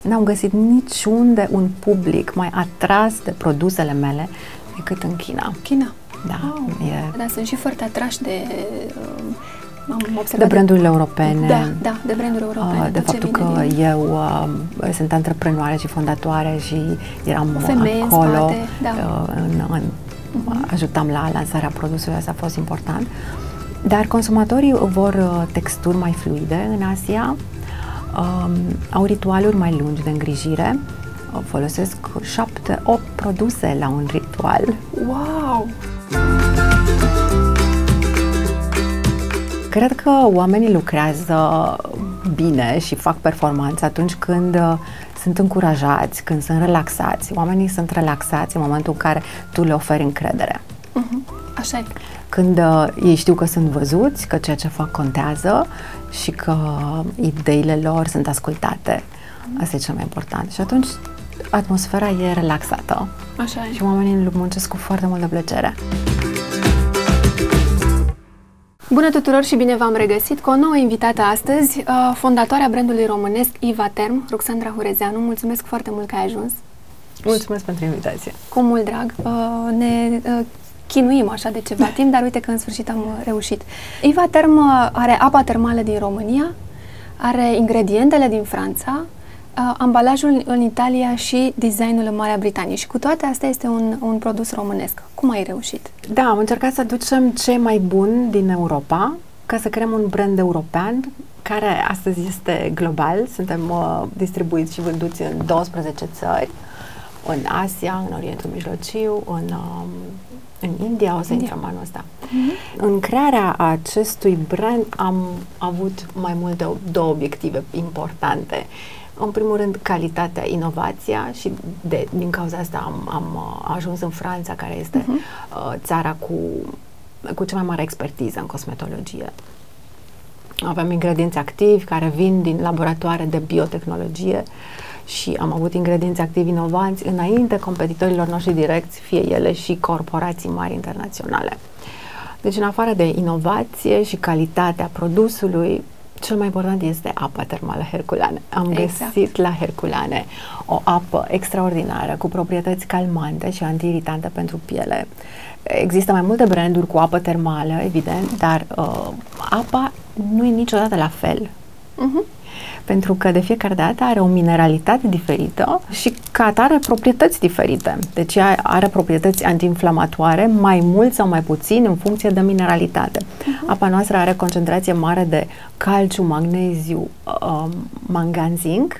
N-am găsit niciunde un public mai atras de produsele mele decât în China. China? Da. Oh. Dar sunt și foarte atrași de... de brandurile europene. Da, de branduri europene. De faptul că eu sunt antreprenoare și fondatoare și eram acolo, ajutam la lansarea produsului, asta a fost important. Dar consumatorii vor texturi mai fluide în Asia, au ritualuri mai lungi de îngrijire, folosesc 7-8 produse la un ritual. Wow! Cred că oamenii lucrează bine și fac performanță atunci când sunt încurajați, când sunt relaxați. Oamenii sunt relaxați în momentul în care tu le oferi încredere. Așa e. Când ei știu că sunt văzuți, că ceea ce fac contează și că ideile lor sunt ascultate. Asta e cel mai important. Și atunci atmosfera e relaxată. Așa e. Și oamenii muncesc cu foarte multă plăcere. Bună tuturor și bine v-am regăsit cu o nouă invitată astăzi, fondatoarea brandului românesc Ivaterm, Ruxandra Hurezeanu. Mulțumesc foarte mult că ai ajuns. Mulțumesc pentru invitație. Cu mult drag. Ne chinuim așa de ceva timp, dar uite că în sfârșit am reușit. Ivaterm are apa termală din România, are ingredientele din Franța, ambalajul în Italia și designul în Marea Britanie. Și cu toate astea este un produs românesc. Cum ai reușit? Da, am încercat să aducem ce mai bun din Europa ca să creăm un brand european care astăzi este global. Suntem distribuiți și vânduți în 12 țări, în Asia, în Orientul Mijlociu, în India, o să intrăm anul ăsta. În crearea acestui brand am avut mai multe două obiective importante. În primul rând, calitatea, inovația și din cauza asta am ajuns în Franța, care este țara cu cea mai mare expertiză în cosmetologie. Avem ingredienți activi care vin din laboratoare de biotehnologie și am avut ingredienți activi inovanți înainte competitorilor noștri direcți, fie ele și corporații mari internaționale. Deci, în afară de inovație și calitatea produsului, cel mai important este apa termală Herculane. Am găsit la Herculane o apă extraordinară cu proprietăți calmante și antiiritante pentru piele. Există mai multe branduri cu apă termală, evident, dar apa nu e niciodată la fel. Pentru că de fiecare dată are o mineralitate diferită și ca atare proprietăți diferite. Deci ea are proprietăți antiinflamatoare, mai mult sau mai puțin în funcție de mineralitate. Apa noastră are concentrație mare de calciu, magneziu, mangan, zinc,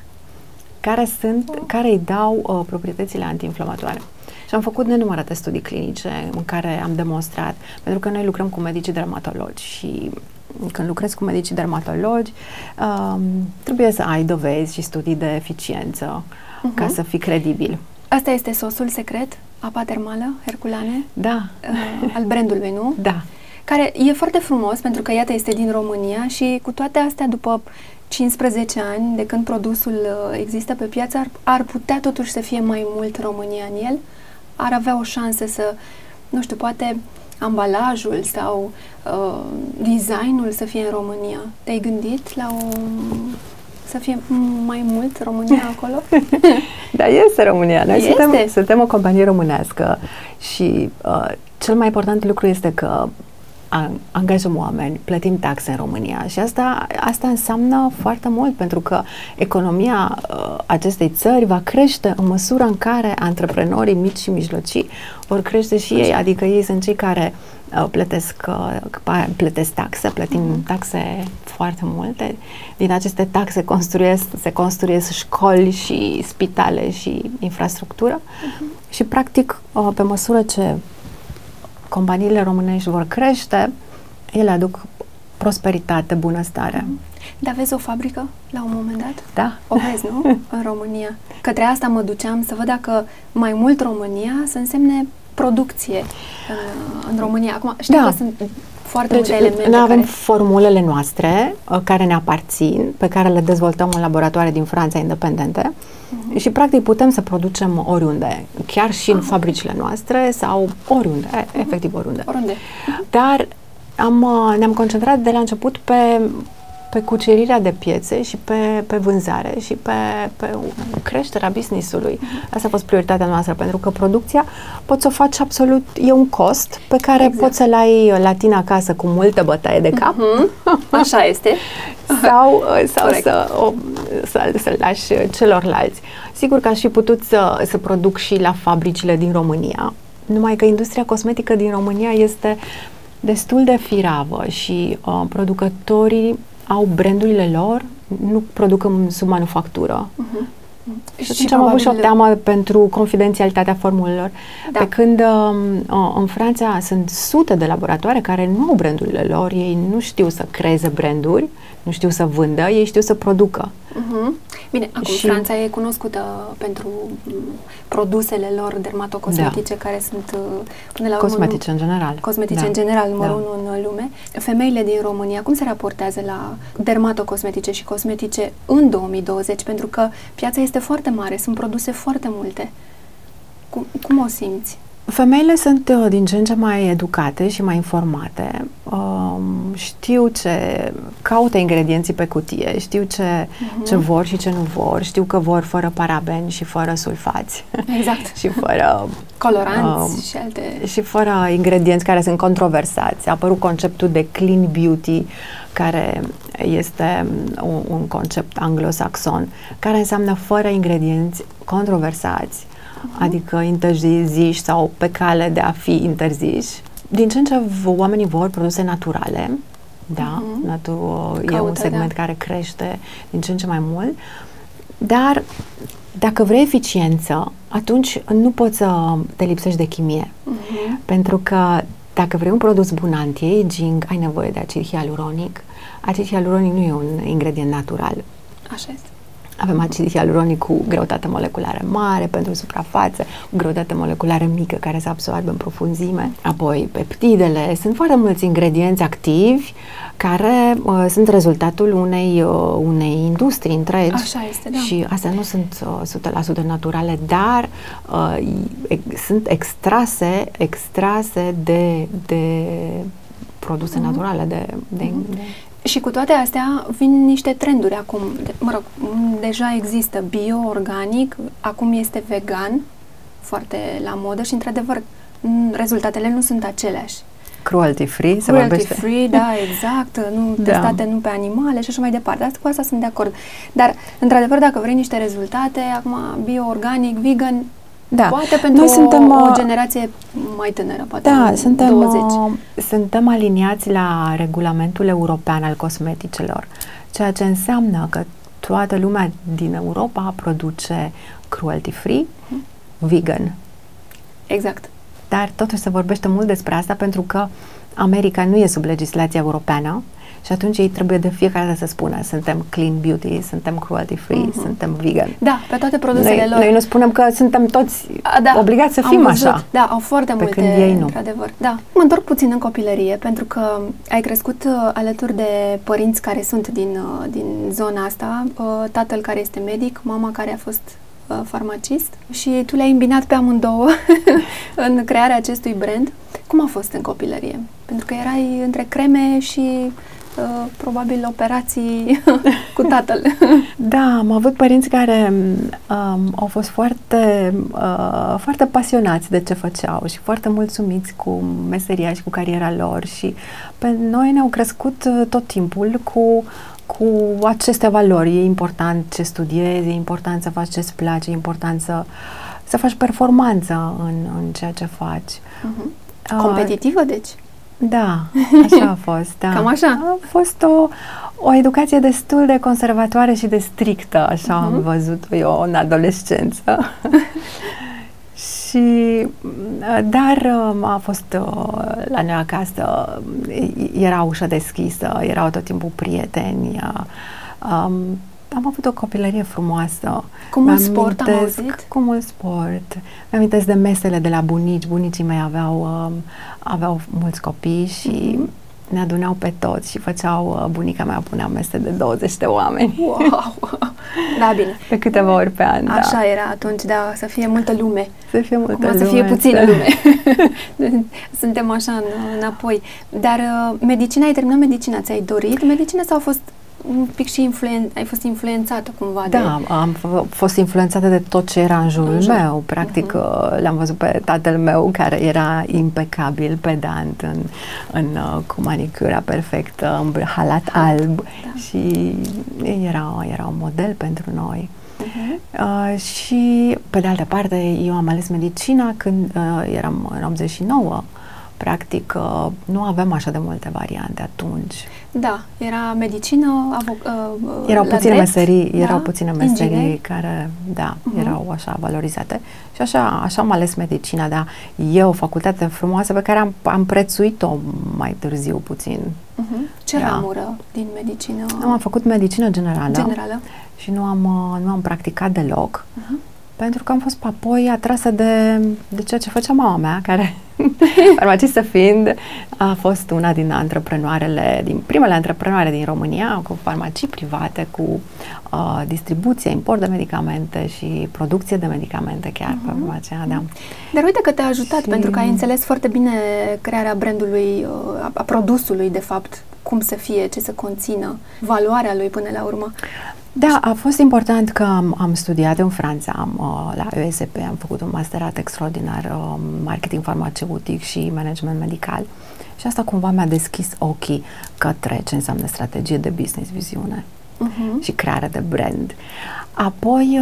care îi dau proprietățile antiinflamatoare. Și am făcut nenumărate studii clinice în care am demonstrat, pentru că noi lucrăm cu medicii dermatologi și când lucrezi cu medicii dermatologi, trebuie să ai dovezi și studii de eficiență ca să fii credibil. Asta este sosul secret, apa termală Herculane? Da. Al brandului, nu? Da. Care e foarte frumos, pentru că, iată, este din România și cu toate astea, după 15 ani de când produsul există pe piață, ar putea totuși să fie mai mult România în el? Ar avea o șansă să, nu știu, poate ambalajul sau designul să fie în România. Te-ai gândit la să fie mai mult România acolo? Da, este România. Noi suntem o companie românească și cel mai important lucru este că angajăm oameni, plătim taxe în România și asta înseamnă foarte mult, pentru că economia acestei țări va crește în măsura în care antreprenorii mici și mijlocii vor crește și ei, adică ei sunt cei care plătesc taxe, plătim taxe foarte multe. Din aceste taxe se construiesc școli și spitale și infrastructură și practic pe măsură ce companiile românești vor crește, ele aduc prosperitate, bunăstare. Dar vezi o fabrică la un moment dat? Da. O vezi, nu? În România. Către asta mă duceam, să văd dacă mai mult România să însemne producție în România. Acum știu că sunt foarte multe elemente. Noi avem formulele noastre care ne aparțin, pe care le dezvoltăm în laboratoare din Franța independente și practic putem să producem oriunde, chiar și în fabricile noastre sau oriunde, efectiv oriunde. Oriunde. Dar ne-am concentrat de la început pe pe cucerirea de piețe și pe vânzare și pe creșterea business-ului. Asta a fost prioritatea noastră, pentru că producția poți să o faci absolut, e un cost pe care poți să-l ai la tine acasă cu multă bătaie de cap. Așa este. Sau să-l lași celorlalți. Sigur că aș fi putut să produc și la fabricile din România, numai că industria cosmetică din România este destul de firavă și producătorii au brandurile lor, nu produc în submanufactură. Și atunci am avut și o teamă pentru confidențialitatea formulelor. Da. Pe când în Franța sunt sute de laboratoare care nu au brandurile lor, ei nu știu să creeze branduri, nu știu să vândă, ei știu să producă. Bine, acum Franța e cunoscută pentru produsele lor dermatocosmetice, care sunt până la cosmetice în general. Cosmetice în general, numărul 1 în lume. Femeile din România, cum se raportează la dermatocosmetice și cosmetice în 2020? Pentru că piața este foarte mare, sunt produse foarte multe. Cum o simți? Femeile sunt din ce în ce mai educate și mai informate. Știu ce caută ingredienții pe cutie, știu ce vor și ce nu vor, știu că vor fără parabeni și fără sulfați. Exact. Și fără coloranți și alte... Și fără ingredienți care sunt controversați. A apărut conceptul de clean beauty, care este un concept anglosaxon, care înseamnă fără ingredienți controversați, adică interziși sau pe cale de a fi interziși. Din ce în ce oamenii vor produse naturale, da, e un segment care crește din ce în ce mai mult, dar dacă vrei eficiență, atunci nu poți să te lipsești de chimie, pentru că dacă vrei un produs bun anti-aging, ai nevoie de acid hialuronic. Acid hialuronic nu e un ingredient natural. Așa este. Avem acid hialuronic cu greutate moleculară mare pentru suprafață, cu greutate moleculară mică care se absorbe în profunzime. Apoi peptidele, sunt foarte mulți ingredienți activi care sunt rezultatul unei industrii întregi. Așa este, da. Și astea nu sunt 100% naturale, dar sunt extrase de produse naturale, Și cu toate astea vin niște trenduri acum. Deja există bio-organic, acum este vegan, foarte la modă și, într-adevăr, rezultatele nu sunt aceleași. Cruelty-free, se vorbește. Cruelty-free, da, exact. Nu testate nu pe animale și așa mai departe. Cu asta sunt de acord. Dar, într-adevăr, dacă vrei niște rezultate, acum bio-organic, vegan, poate pentru o generație mai tânără, poate 20. Suntem aliniați la regulamentul european al cosmeticelor, ceea ce înseamnă că toată lumea din Europa produce cruelty-free, vegan. Exact. Dar totuși se vorbește mult despre asta pentru că America nu e sub legislația europeană și atunci ei trebuie de fiecare dată să spună suntem clean beauty, suntem cruelty-free, suntem vegan. Da, pe toate produsele lor. Noi nu spunem că suntem toți obligați să fim așa. Da, au foarte multe, când ei nu. Într-adevăr. Da. Mă întorc puțin în copilărie, pentru că ai crescut alături de părinți care sunt din zona asta, tatăl care este medic, mama care a fost farmacist și tu le-ai îmbinat pe amândouă în crearea acestui brand. Cum a fost în copilărie? Pentru că erai între creme și probabil operații cu tatăl. Da, am avut părinți care au fost foarte pasionați de ce făceau și foarte mulțumiți cu meseria și cu cariera lor și pe noi ne-au crescut tot timpul cu aceste valori. E important ce studiezi, e important să faci ce-ți place, e important să faci performanță în ceea ce faci. Competitivă, deci? Da, așa a fost. Da. Cam așa? A fost o educație destul de conservatoare și de strictă, așa am văzut-o eu în adolescență. Dar a fost la noi acasă, era ușa deschisă, erau tot timpul prieteni, am avut o copilărie frumoasă. Cu mult sport, am auzit? Cu mult sport. Mi-amintesc de mesele de la bunici. Bunicii mei aveau mulți copii și ne adunau pe toți și bunica mea punea mese de 20 de oameni. Wow! Da, bine. De câteva ori pe an, Așa era atunci, da, să fie multă lume. Să fie multă lume. Să fie puțină lume. Suntem așa înapoi. Dar medicina, ai terminat medicina, ți-ai dorit medicina sau a fost un pic și ai fost influențată cumva Da, am fost influențată de tot ce era în jurul meu. Practic, l-am văzut pe tatăl meu, care era impecabil, pedant, cu manicura perfectă, în halat alb, și era un model pentru noi. Și, pe de altă parte, eu am ales medicina când eram în 89. Practic, nu aveam așa de multe variante atunci. Da, era medicină, erau puține drept, meserii, da? Erau puține meserii Ingineri. care, da, erau așa valorizate. Și așa am ales medicina, dar e o facultate frumoasă pe care am prețuit-o mai târziu puțin. Ce ramură din medicină? Am făcut medicină generală. Și nu am practicat deloc. Pentru că am fost apoi atrasă de ceea ce făcea mama mea, care, farmacistă fiind, a fost una din primele antreprenoare din România, cu farmacii private, cu distribuție, import de medicamente și producție de medicamente chiar pe vremea aceea, da. Dar uite că te-a ajutat, pentru că ai înțeles foarte bine crearea brandului, a produsului, de fapt, cum să fie, ce să conțină, valoarea lui până la urmă. Da, a fost important că am studiat în Franța, la ESP, am făcut un masterat extraordinar, marketing farmaceutic și management medical, și asta cumva mi-a deschis ochii către ce înseamnă strategie de business, viziune și creare de brand. Apoi,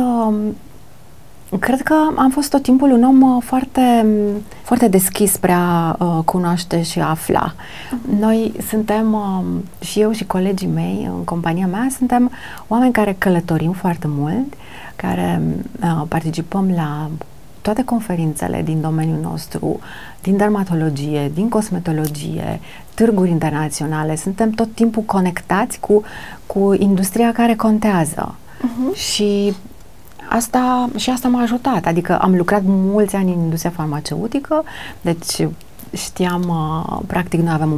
cred că am fost tot timpul un om foarte, foarte deschis spre a cunoaște și a afla. Noi suntem, și eu și colegii mei în compania mea, suntem oameni care călătorim foarte mult, care participăm la toate conferințele din domeniul nostru, din dermatologie, din cosmetologie, târguri internaționale. Suntem tot timpul conectați cu industria care contează. Și asta m-a ajutat, adică am lucrat mulți ani în industria farmaceutică, deci știam, practic noi avem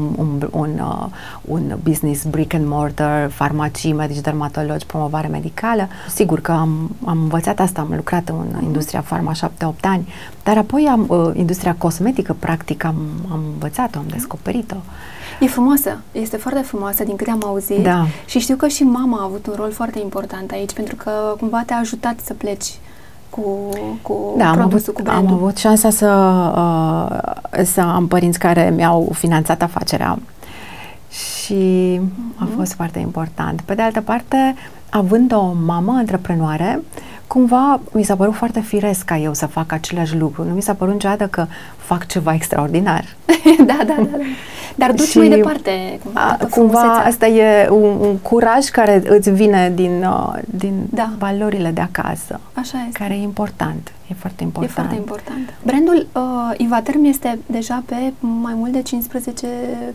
un business brick and mortar, farmacii, medici, dermatologi, promovare medicală. Sigur că am învățat asta, am lucrat în industria farma 7-8 ani, dar apoi industria cosmetică, practic, am învățat-o, am descoperit-o. E frumoasă, este foarte frumoasă din câte am auzit, da. Și știu că și mama a avut un rol foarte important aici, pentru că cumva te-a ajutat să pleci cu produsul, cu brandul. Am avut șansa să am părinți care mi-au finanțat afacerea și a fost foarte important. Pe de altă parte, având o mamă antreprenoare, cumva mi s-a părut foarte firesc ca eu să fac același lucru. Nu mi s-a părut niciodată că fac ceva extraordinar. Da. Dar duci mai departe. Cumva asta e un curaj care îți vine din valorile de acasă. Așa este. Care e important. E foarte important. E foarte important. Brandul Ivaterm este deja pe mai mult de 15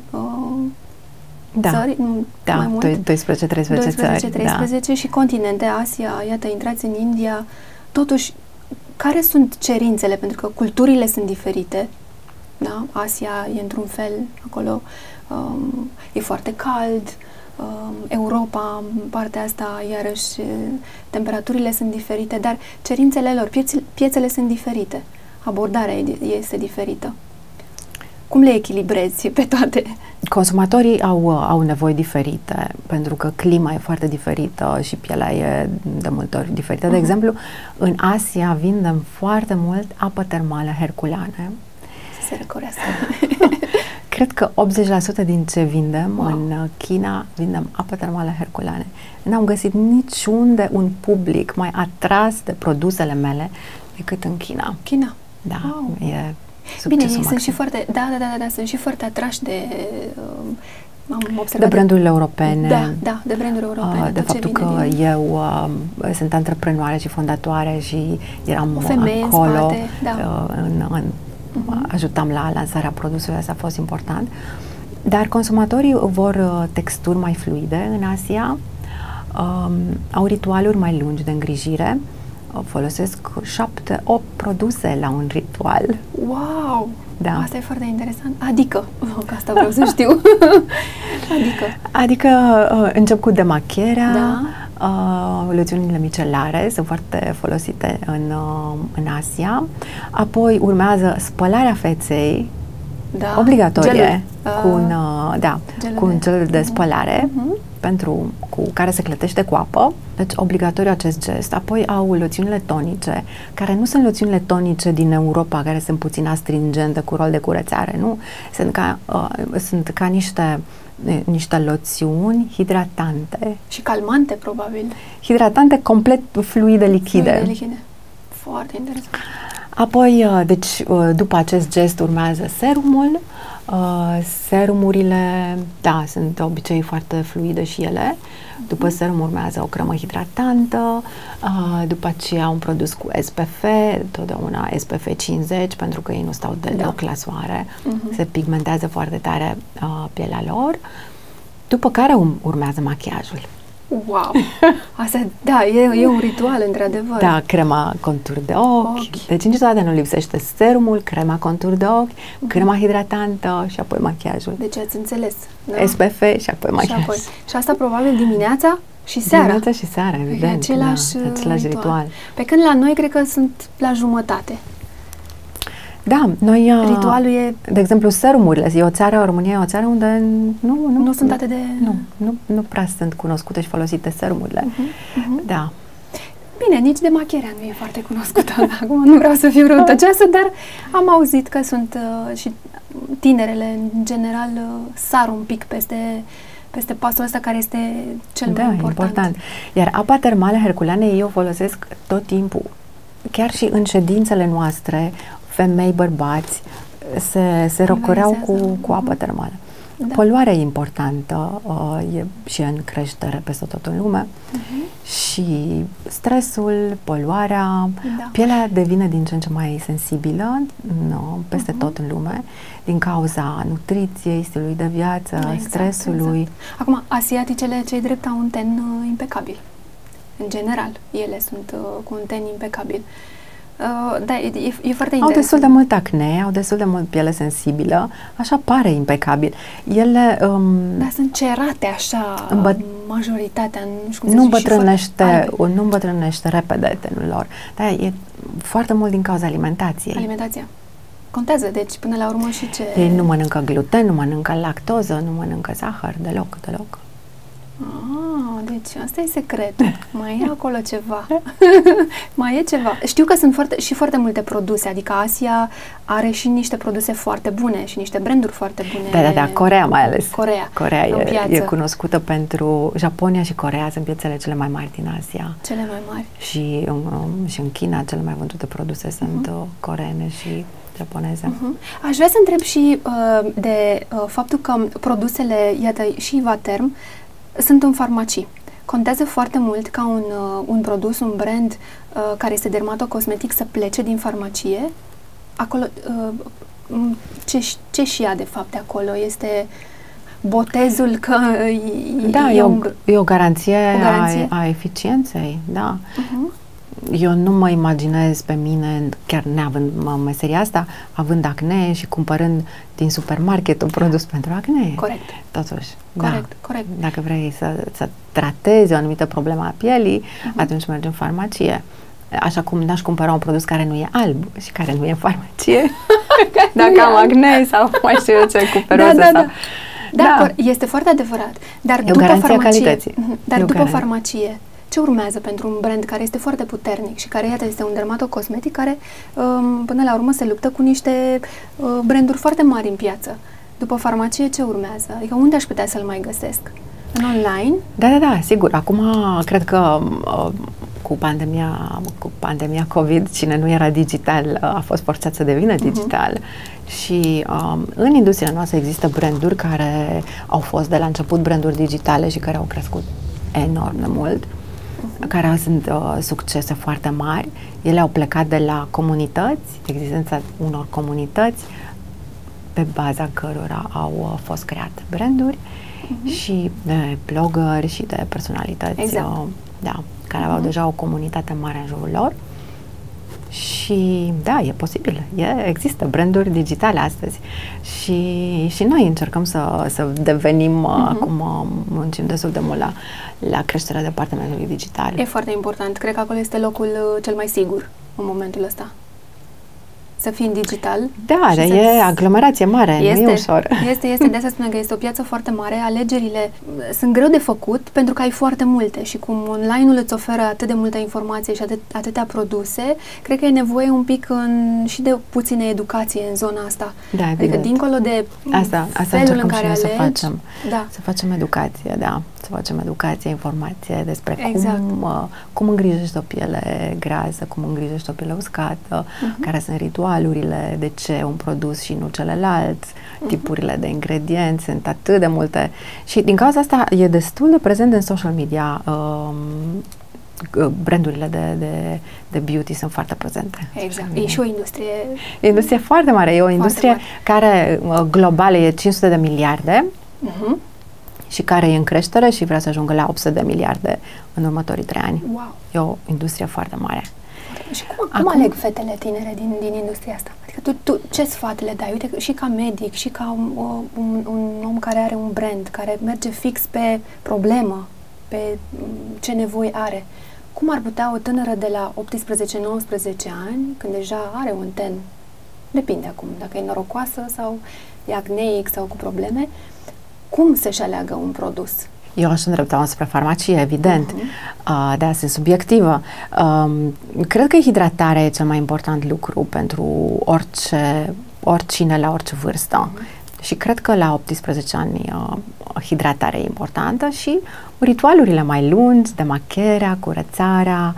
țări, mai mult? 12-13 țări. Și continente, Asia, iată, intrați în India. Totuși, care sunt cerințele? Pentru că culturile sunt diferite. Da? Asia e într-un fel, acolo e foarte cald, Europa, partea asta, iarăși, temperaturile sunt diferite, dar cerințele lor, piețele sunt diferite, abordarea este diferită. Cum le echilibrezi pe toate? Consumatorii au nevoi diferite, pentru că clima e foarte diferită și pielea e de multe ori diferită. De exemplu, în Asia vindem foarte mult apă termală herculane. Se răcorească. Cred că 80% din ce vindem în China, vindem apă termală herculane. N-am găsit niciunde un public mai atras de produsele mele decât în China. China? Da, e bine, ei sunt și foarte, sunt și foarte atrași de am observat de brandurile europene. Da, de branduri europene. De faptul că eu sunt antreprenoare și fondatoare și eram acolo, ajutam la lansarea produsului, asta a fost important. Dar consumatorii vor texturi mai fluide în Asia, au ritualuri mai lungi de îngrijire, folosesc 7-8 produse la un ritual. Wow! Da. Asta e foarte interesant. Adică, că asta vreau să știu. Adică încep cu demachierea, loțiunile micelare sunt foarte folosite în Asia. Apoi urmează spălarea feței, Da. obligatorie cu un, cu un gelul gel de spălare cu care se clătește cu apă. Deci obligatoriu acest gest. Apoi au loțiunile tonice, care nu sunt loțiunile tonice din Europa, care sunt puțin astringente cu rol de curățare, nu? Sunt ca niște loțiuni hidratante. Și calmante, probabil. Hidratante complet fluide, lichide. Foarte interesant. Apoi, deci, după acest gest urmează serumul. Serumurile, da, sunt de obicei foarte fluide și ele. După serum urmează o cremă hidratantă, după aceea un produs cu SPF, totdeauna SPF 50, pentru că ei nu stau deloc la soare, se pigmentează foarte tare pielea lor. După care urmează machiajul. Wow! Asta, da, e un ritual, într-adevăr. Da, crema contur de ochi. Deci niciodată nu lipsește serumul, crema contur de ochi, crema hidratantă și apoi machiajul. Deci ați înțeles. Da? SPF și apoi machiaj. Și asta probabil dimineața și seara. Dimineața și seara, evident. Același ritual. Pe când la noi cred că sunt la jumătate. Da, noi... Ritualul e... De exemplu, serumurile. România e o țară unde nu sunt atât de... Nu prea sunt cunoscute și folosite serumurile. Da. Bine, nici demachierea nu e foarte cunoscută. Acum nu vreau să fiu răutăcioasă, dar am auzit că sunt și tinerele, în general, sar un pic peste pasul ăsta care este cel mai important. Iar apa termală herculeană ei o folosesc tot timpul. Chiar și în ședințele noastre, femei, bărbați, se răcoreau cu apă termală. Da. Poluarea e importantă, e și în creștere peste tot în lume. Și stresul, poluarea, pielea devine din ce în ce mai sensibilă peste tot în lume, din cauza nutriției, stilului de viață, stresului. Acum, asiaticele, cei drept, au un ten impecabil. În general, ele sunt cu un ten impecabil. Da, e foarte interesant. Au destul de mult acne, au destul de mult piele sensibilă, așa pare impecabil. Ele... Dar sunt cerate așa, majoritatea, nu știu cum nu îmbătrânește repede tenul lor. Dar e foarte mult din cauza alimentației. Alimentația. Contează, deci, până la urmă și ce... Ei nu mănâncă gluten, nu mănâncă lactoză, nu mănâncă zahăr, deloc. Deci asta e secretul. Mai e acolo ceva. Mai e ceva. Știu că sunt foarte multe produse, adică Asia are și niște produse foarte bune și niște branduri foarte bune. Da, Coreea mai ales. Coreea e cunoscută pentru... Japonia și Coreea sunt piețele cele mai mari din Asia. Cele mai mari. Și în China cele mai vândute produse sunt coreene și japoneze. Aș vrea să întreb și de faptul că produsele, iată, și Vaterm, sunt în farmacii. Contează foarte mult ca un produs, un brand care este dermatocosmetic să plece din farmacie. Acolo, ce și ea de fapt de acolo? Este botezul că... Da, e o garanție a eficienței, da. Eu nu mă imaginez pe mine, chiar neavând meseria asta, având acne și cumpărând din supermarket un produs pentru acne. Corect. Totuși. Corect. Dacă vrei să tratezi o anumită problemă a pielii, atunci mergi în farmacie. Așa cum n-aș cumpăra un produs care nu e alb și care nu e în farmacie. Dacă am acne sau mai știu eu ce, cu peroză Da, este foarte adevărat. Dar e o garanție a calității. Dar după farmacie, ce urmează pentru un brand care este foarte puternic și care, iată, este un dermatocosmetic care, până la urmă, se luptă cu niște branduri foarte mari în piață? După farmacie, ce urmează? Adică unde aș putea să-l mai găsesc? În online? Da, sigur. Acum, cred că cu pandemia COVID, cine nu era digital a fost forțat să devină digital. Și în industria noastră există branduri care au fost de la început branduri digitale și care au crescut enorm de mult, care sunt succese foarte mari. Ele au plecat de la comunități, existența unor comunități pe baza cărora au fost create branduri și de bloggeri și de personalități care aveau deja o comunitate mare în jurul lor. Și da, e posibil. Există branduri digitale astăzi și noi încercăm să devenim, acum muncim destul de mult la creșterea departamentului digital. E foarte important. Cred că acolo este locul cel mai sigur în momentul ăsta. să fii în digital. Da, dar e aglomerație mare, nu e ușor. Este, de asta spun că este o piață foarte mare, alegerile sunt greu de făcut pentru că ai foarte multe și cum online-ul îți oferă atât de multă informație și atâtea produse, cred că e nevoie un pic și de puțină educație în zona asta. Da, adică dincolo de asta felul în care alegi, să facem educație, să facem educație, informație despre exact. cum îngrijești o piele grasă, cum îngrijești o piele uscată, care sunt ritualurile, de ce un produs și nu celălalt, tipurile de ingredienți, sunt atât de multe. Și din cauza asta e destul de prezent în social media. Brandurile de beauty sunt foarte prezente. Exact. E și o industrie... E o industrie foarte mare. E o industrie care globală e 500 de miliarde și care e în creștere și vrea să ajungă la 800 de miliarde în următorii 3 ani. Wow. E o industrie foarte mare. Și cum aleg fetele tinere din industria asta? Adică tu ce sfat le dai? Uite, și ca medic, și ca un om care are un brand, care merge fix pe problemă, pe ce nevoi are. Cum ar putea o tânără de la 18-19 ani, când deja are un ten, depinde acum, dacă e norocoasă sau e acneic sau cu probleme, cum să-și aleagă un produs? Eu aș îndrepta spre farmacie, evident. Da, sunt subiectivă. Cred că hidratarea e cel mai important lucru pentru oricine la orice vârstă. Și cred că la 18 ani hidratarea e importantă și ritualurile mai lungi, demacherea, curățarea.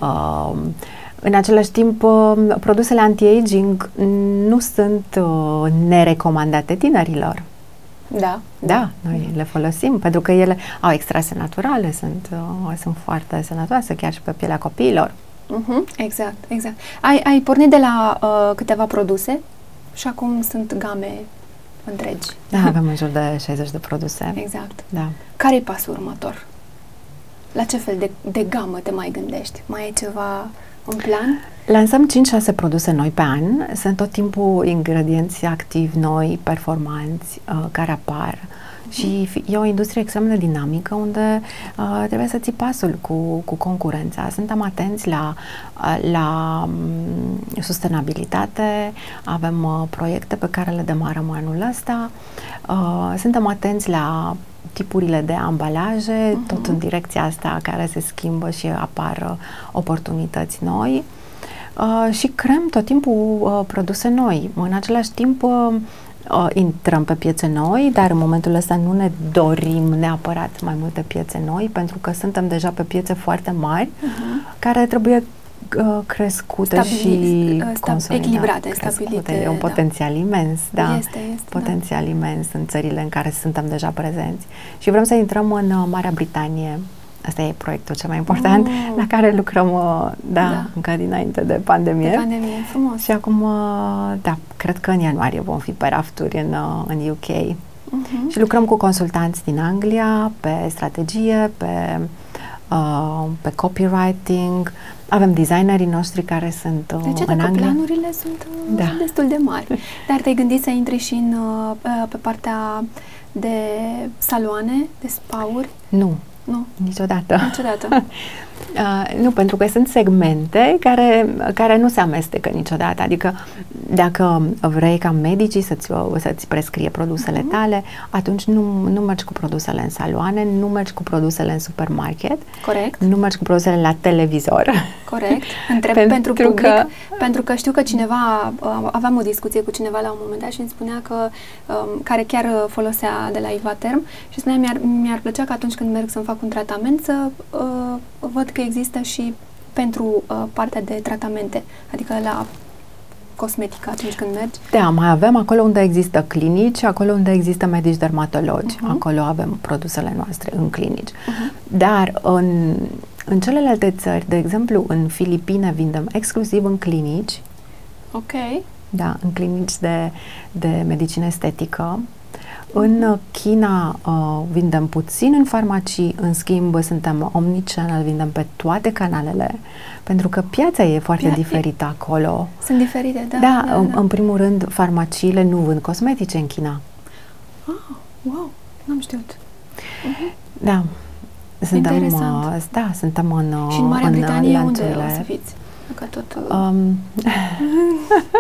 În același timp, produsele anti-aging nu sunt nerecomandate tinerilor. Da, noi le folosim pentru că ele au extrase naturale, sunt foarte sănătoase, chiar și pe pielea copiilor. Exact. Ai pornit de la câteva produse și acum sunt game întregi. Da, avem în jur de 60 de produse. Exact. Da. Care e pasul următor? La ce fel de gamă te mai gândești? Mai ai ceva în plan? Lansăm 5-6 produse noi pe an. Sunt tot timpul ingredienți activi noi, performanți, care apar. Și e o industrie extrem de dinamică unde trebuie să ții pasul cu concurența. Suntem atenți la sustenabilitate, avem proiecte pe care le demarăm anul ăsta, suntem atenți la tipurile de ambalaje, tot în direcția asta care se schimbă și apar oportunități noi. Și creăm tot timpul produse noi. În același timp intrăm pe piețe noi, dar în momentul ăsta nu ne dorim neapărat mai multe piețe noi, pentru că suntem deja pe piețe foarte mari, care trebuie crescute și echilibrate, stabilite. E un potențial imens, da. Este, potențial imens în țările în care suntem deja prezenți. Și vrem să intrăm în Marea Britanie. Asta e proiectul cel mai important la care lucrăm, încă dinainte de pandemie. De pandemie, frumos. Și acum, cred că în ianuarie vom fi pe rafturi în UK. Și lucrăm cu consultanți din Anglia, pe strategie, pe copywriting. Avem designerii noștri care sunt în Anglia. Planurile sunt destul de mari. Dar te-ai gândit să intri și pe partea de saloane, de spa-uri? Nu. Nu. Niciodată. Niciodată. Nu, pentru că sunt segmente care nu se amestecă niciodată. Adică dacă vrei ca medicii să-ți prescrie produsele tale, atunci nu mergi cu produsele în saloane, nu mergi cu produsele în supermarket. Corect. Nu mergi cu produsele la televizor. Corect. Întreb pentru public, pentru că știu că cineva, aveam o discuție cu cineva la un moment dat și îmi spunea că, care chiar folosea de la Ivaterm și spunea mi-ar plăcea că atunci când merg să-mi fac un tratament să văd că există și pentru partea de tratamente, adică la cosmetică atunci când mergi. Da, mai avem acolo unde există clinici, acolo unde există medici dermatologi, acolo avem produsele noastre în clinici. Dar în celelalte țări, de exemplu în Filipine vindem exclusiv în clinici. Ok. Da, în clinici de medicină estetică. În China vindem puțin în farmacii, în schimb suntem omnichannel, vindem pe toate canalele, pentru că piața e foarte diferită acolo. Sunt diferite, da. Da, în primul rând, farmaciile nu vând cosmetice în China. Ah, wow, n-am știut. Da. Interesant. Suntem în și în Marea Britanie unde o să fiți? Că tot...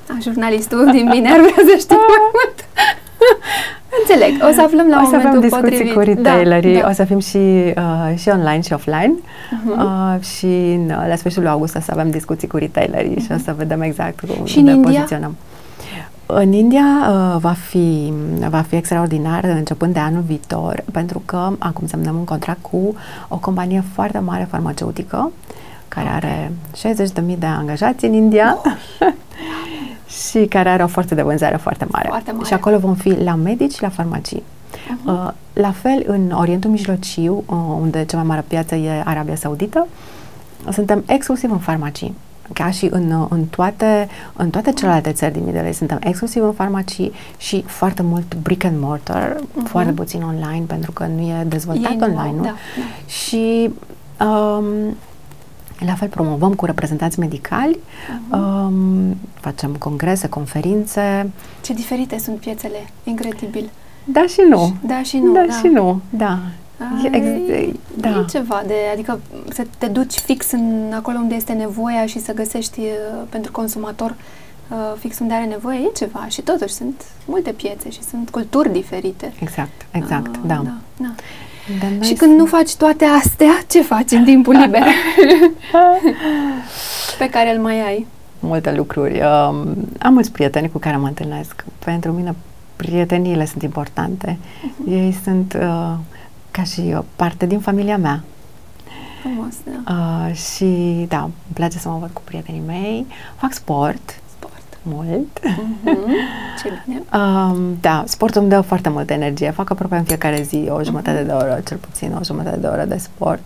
Jurnalistul din mine ar vrea să știe mai mult. Înțeleg, o să aflăm la momentul potrivit. O să avem discuții cu retailerii, o să fim și online și offline și la sfârșitul august o să avem discuții cu retailerii și o să vedem exact cum ne poziționăm. În India va fi extraordinar începând de anul viitor, pentru că acum semnăm un contract cu o companie foarte mare farmaceutică care are 60.000 de angajați în India și care are o forță de vânzare foarte mare. Și acolo vom fi la medici și la farmacii. La fel, în Orientul Mijlociu, unde cea mai mare piață e Arabia Saudită, suntem exclusiv în farmacii. Ca și în toate celelalte țări din Middle East suntem exclusiv în farmacii și foarte mult brick and mortar, foarte puțin online, pentru că nu e dezvoltat online-ul. Da. Și la fel promovăm cu reprezentanți medicali, facem congrese, conferințe. Ce diferite sunt piețele, incredibil. Da și nu. Da și nu. Da și nu, da. E ceva adică să te duci fix acolo unde este nevoia și să găsești pentru consumator fix unde are nevoie, e ceva. Și totuși sunt multe piețe și sunt culturi diferite. Exact, da. Și când nu faci toate astea, ce faci în timpul liber? Pe care îl mai ai? Multe lucruri. Am mulți prieteni cu care mă întâlnesc. Pentru mine prieteniile sunt importante. Ei sunt ca și parte din familia mea. Frumos, da. Și da, îmi place să mă văd cu prietenii mei. Fac sport. Mult. Ce bine. Da, sportul îmi dă foarte multă energie. Fac aproape în fiecare zi o jumătate de oră, cel puțin o jumătate de oră de sport.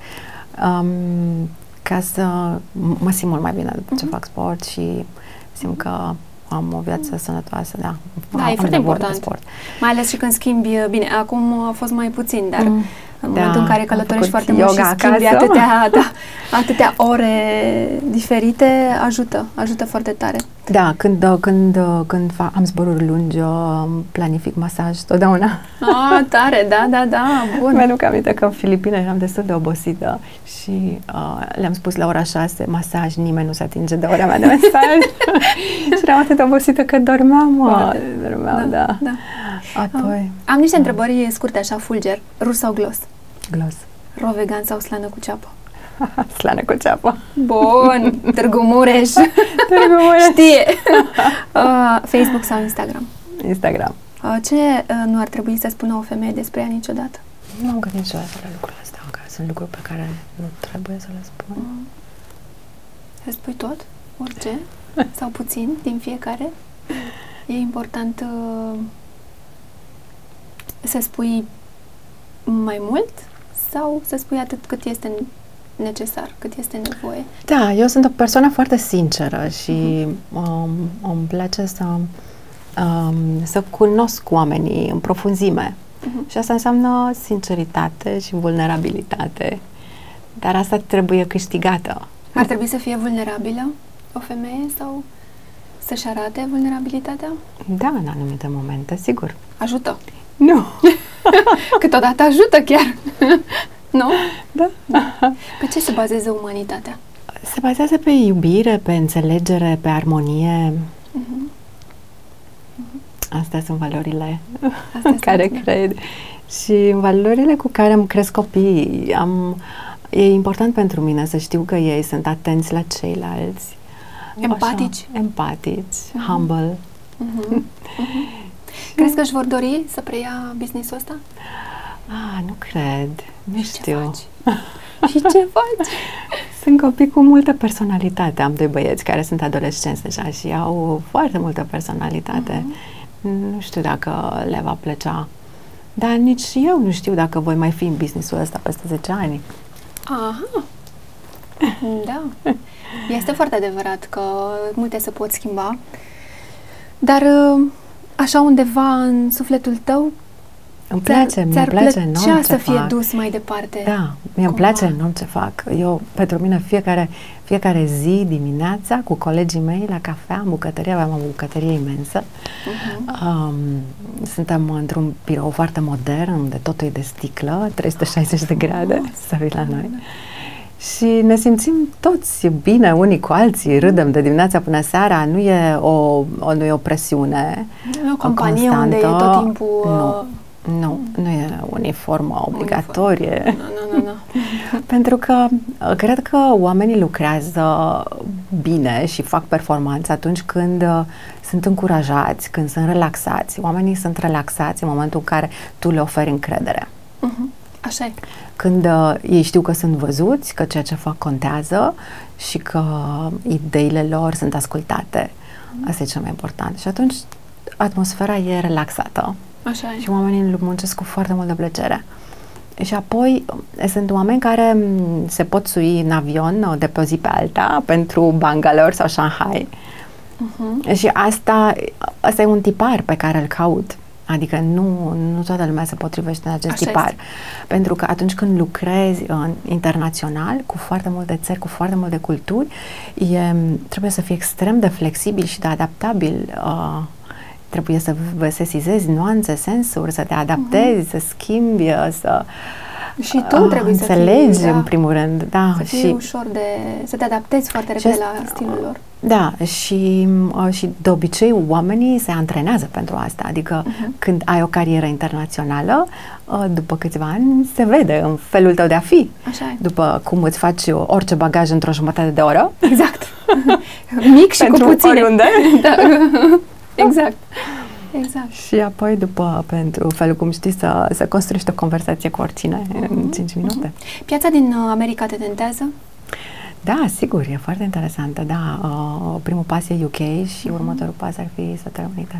Ca să mă simt mult mai bine după ce fac sport și simt că am o viață sănătoasă, da. Da, e foarte important. Sport. Mai ales și când schimbi, bine, acum a fost mai puțin, dar în momentul în care călătorești foarte mult și schimbi atâtea ore diferite, ajută foarte tare. Da, când am zboruri lungi, planific masaj totdeauna. Tare, da, bun. Mi-aduc aminte că în Filipine eram destul de obosită și le-am spus la ora 6, masaj, nimeni nu se atinge de ora mea de masaj. Și eram atât de obosită că dormeam, da. Apoi... Am niște întrebări scurte, așa, fulger. Rus sau glos? Glos. Ro vegan sau slană cu ceapă? Slană cu ceapă. Bun, Târgu Mureș. Știe. Facebook sau Instagram? Instagram. Ce nu ar trebui să spună o femeie despre ea niciodată? Nu am gândit niciodată la lucrurile astea, că sunt lucruri pe care nu trebuie să le spun. Să spui tot? Orice? Sau puțin din fiecare? E important să spui mai mult sau să spui atât cât este necesar, cât este nevoie? Da, eu sunt o persoană foarte sinceră și îmi place să cunosc oamenii în profunzime. Și asta înseamnă sinceritate și vulnerabilitate. Dar asta trebuie câștigată. Ar trebui să fie vulnerabilă o femeie sau să-și arate vulnerabilitatea? Da, în anumite momente, sigur. Ajută? Nu. Câteodată ajută chiar. Nu? Da. Pe ce se bazează umanitatea? Se bazează pe iubire, pe înțelegere, pe armonie. Astea sunt valorile care cred. Și valorile cu care îmi cresc copiii. E important pentru mine să știu că ei sunt atenți la ceilalți. Empatici. Așa, empatici, humble. Crezi că își vor dori să preia business-ul ăsta? Nu cred. Nu știu. Și ce faci? Sunt copii cu multă personalitate. Am doi băieți care sunt adolescenți deja și au foarte multă personalitate. Nu știu dacă le va plăcea. Dar nici eu nu știu dacă voi mai fi în business-ul ăsta peste 10 ani. Aha. Da. Este foarte adevărat că multe se pot schimba. Dar așa undeva în sufletul tău îmi place enorm să fie dus mai departe. Da, mie îmi place enorm ce fac. Eu, pentru mine, fiecare zi, dimineața, cu colegii mei, la cafea, în bucătărie, aveam o bucătărie imensă. Suntem într-un birou foarte modern, unde totul e de sticlă, 360 de grade, să vii la noi. Și ne simțim toți bine unii cu alții, râdem de dimineața până seara, nu e o presiune nu e o companie unde e tot timpul... Nu e uniformă obligatorie. Nu. Pentru că cred că oamenii lucrează bine și fac performanță atunci când sunt încurajați, când sunt relaxați. Oamenii sunt relaxați în momentul în care tu le oferi încredere. Așa e. Când ei știu că sunt văzuți, că ceea ce fac contează și că ideile lor sunt ascultate. Asta e cel mai important. Și atunci atmosfera e relaxată. Așa e. Și oamenii muncesc cu foarte multă plăcere. Și apoi sunt oameni care se pot sui în avion de pe o zi pe alta pentru Bangalore sau Shanghai. Și asta e un tipar pe care îl caut. Adică nu toată lumea se potrivește în acest tipar. Este. Pentru că atunci când lucrezi internațional, cu foarte multe țări, cu foarte multe culturi, trebuie să fii extrem de flexibil și de adaptabil. Trebuie să sesizezi nuanțe, sensuri, să te adaptezi, să schimbi, și tu trebuie să înțelegi în primul rând. Da, să fii ușor să te adaptezi foarte repede la stilul lor. Da, și de obicei oamenii se antrenează pentru asta. Adică când ai o carieră internațională, după câțiva ani se vede în felul tău de a fi. Așa e. După cum îți faci orice bagaj într-o jumătate de oră. Exact. Mic și cu puține. Oriunde. Da. Exact. Și apoi pentru felul cum știi să construiești o conversație cu oricine în 5 minute. Piața din America te tentează? Da, sigur, e foarte interesantă. Da, primul pas e UK și următorul pas ar fi Statele Unite.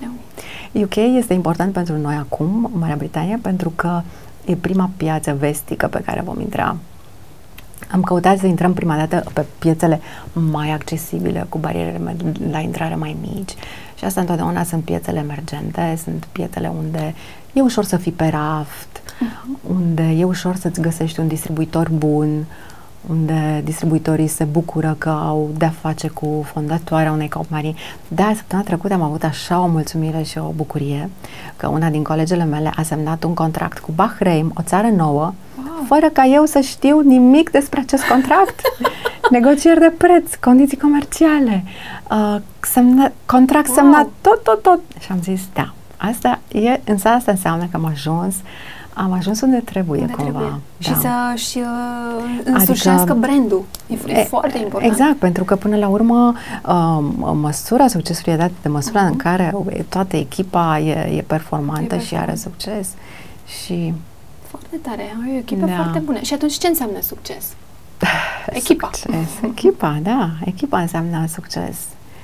UK este important pentru noi acum, Marea Britanie, pentru că e prima piață vestică pe care vom intra. Am căutat să intrăm prima dată pe piețele mai accesibile, cu barierele la intrare mai mici. Și asta întotdeauna sunt piețele emergente, sunt piețele unde e ușor să fii pe raft, unde e ușor să-ți găsești un distribuitor bun, unde distribuitorii se bucură că au de-a face cu fondatoarea unei companii. Da, săptămâna trecută am avut așa o mulțumire și o bucurie că una din colegele mele a semnat un contract cu Bahrain, o țară nouă, fără ca eu să știu nimic despre acest contract. Negocieri de preț, condiții comerciale, contract semnat, tot. Și am zis, da, asta înseamnă că am ajuns unde trebuie cumva. Da. Și să-și însușească brandul. E foarte important. Exact, pentru că până la urmă măsura succesului e dată de măsura în care toată echipa e performantă și are succes. Și foarte tare, e o echipă foarte bună. Și atunci ce înseamnă succes? Echipa. Succes. Echipa, da. Echipa înseamnă succes.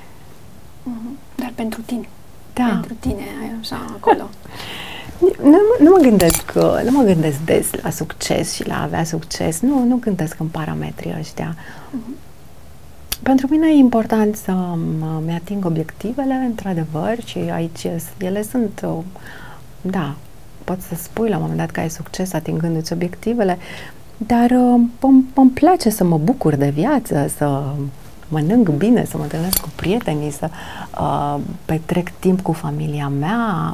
Dar pentru tine. Da. Pentru tine, așa, acolo. Nu mă gândesc des la succes și la avea succes. Nu gândesc în parametrii ăștia. Pentru mine e important să-mi ating obiectivele, într-adevăr, și aici ele sunt, da, poți să spui la un moment dat că ai succes atingându-ți obiectivele, dar îmi place să mă bucur de viață, să mănânc bine, să mă întâlnesc cu prietenii, să petrec timp cu familia mea.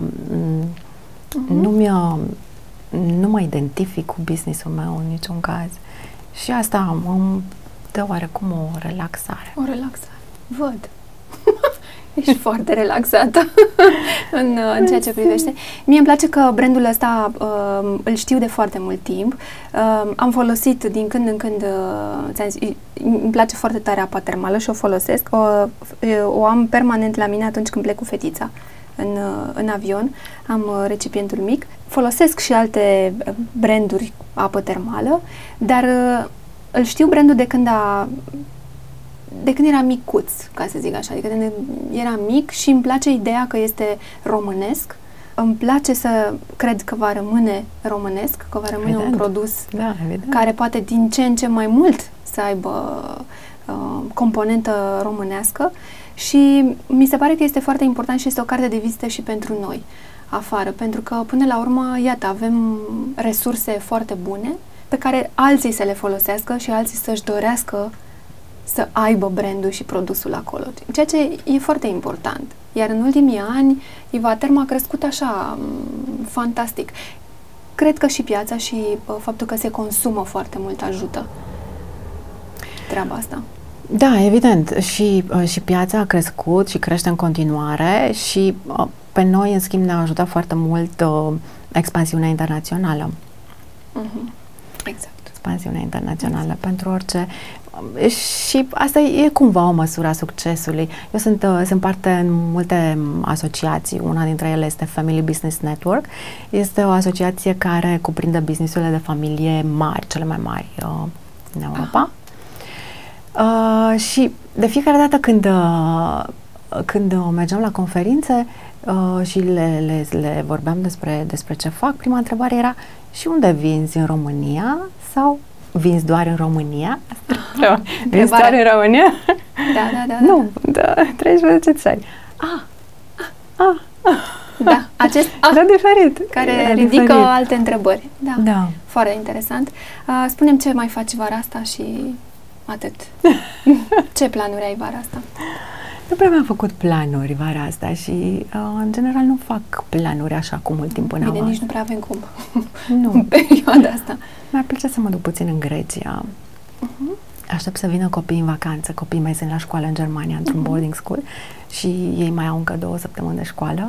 Nu mă identific cu business-ul meu în niciun caz. Și asta îmi dă oarecum o relaxare. O relaxare. Văd. Ești foarte relaxată în ceea ce privește. Mie îmi place că brandul ăsta îl știu de foarte mult timp. Am folosit din când în când, ți-am zis, îmi place foarte tare apa termală și o folosesc. O am permanent la mine atunci când plec cu fetița în avion. Am recipientul mic. Folosesc și alte branduri apă termală, dar îl știu brandul de când era micuț, ca să zic așa, adică de era mic și îmi place ideea că este românesc. Îmi place să cred că va rămâne românesc, că va rămâne un produs care poate din ce în ce mai mult să aibă componentă românească și mi se pare că este foarte important și este o carte de vizită și pentru noi afară, pentru că până la urmă, iată, avem resurse foarte bune pe care alții să le folosească și alții să-și dorească să aibă brandul și produsul acolo, ceea ce e foarte important. Iar în ultimii ani, Ivaterm a crescut așa fantastic. Cred că și piața și faptul că se consumă foarte mult ajută. treaba asta. Da, evident. Și piața a crescut și crește în continuare și pe noi, în schimb, ne-a ajutat foarte mult expansiunea internațională. Exact. Expansiunea internațională pentru orice. Și asta e cumva o măsură a succesului. Eu sunt parte în multe asociații. Una dintre ele este Family Business Network. Este o asociație care cuprinde businessurile de familie mari, cele mai mari în Europa. Și de fiecare dată când mergeam la conferințe și le vorbeam despre ce fac, prima întrebare era: și unde vinzi, în România sau vinzi doar în România? Vinzi doar în România? Da. Nu, da, 13 țări. Da, acest era diferit. Care ridică alte întrebări. Da. Foarte interesant. Spune-mi ce mai faci vara asta și atât. Ce planuri ai vara asta? Nu prea mi-am făcut planuri vara asta și în general nu fac planuri așa cu mult timp în avans. Bine, nici nu prea avem cum. Nu. În perioada asta. Mi-ar plăcea să mă duc puțin în Grecia. Aștept să vină copiii în vacanță. Copiii mei sunt la școală în Germania, într-un boarding school, și ei mai au încă 2 săptămâni de școală.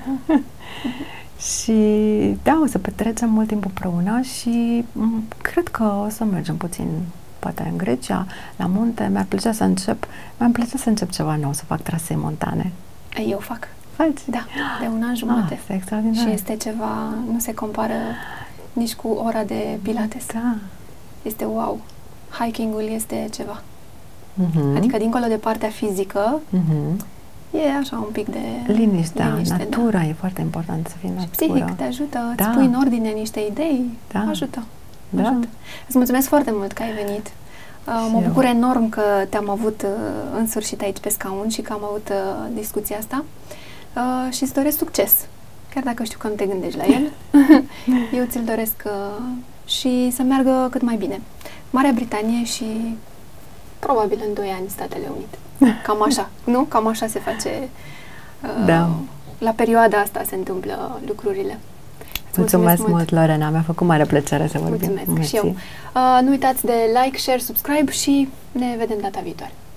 Și da, o să petrecem mult timp împreună și cred că o să mergem puțin, poate în Grecia, la munte. Mi-ar plăcea să încep ceva nou, să fac trasee montane. Eu fac. Faci? Da, de 1 an jumate. Este extraordinar. Și este ceva, nu se compară nici cu ora de pilates. Da. Este wow. Hiking-ul este ceva. Adică, dincolo de partea fizică, e așa un pic de liniște, natura, e foarte important să fii natura. Psihic, te ajută, îți pui în ordine niște idei, ajută. Îți mulțumesc foarte mult că ai venit. Mă bucur enorm că te-am avut în sfârșit aici pe scaun și că am avut discuția asta și îți doresc succes. Chiar dacă știu că nu te gândești la el, eu ți-l doresc și să meargă cât mai bine. Marea Britanie și probabil în 2 ani Statele Unite. Cam așa, nu? Cam așa se face. La perioada asta se întâmplă lucrurile. Mulțumesc mult, Lorena. Mi-a făcut mare plăcere să vorbim. Mulțumesc și eu. Nu uitați de like, share, subscribe și ne vedem data viitoare.